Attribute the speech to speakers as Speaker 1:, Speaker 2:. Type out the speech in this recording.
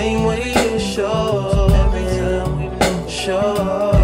Speaker 1: same way you show. Every time we move, show.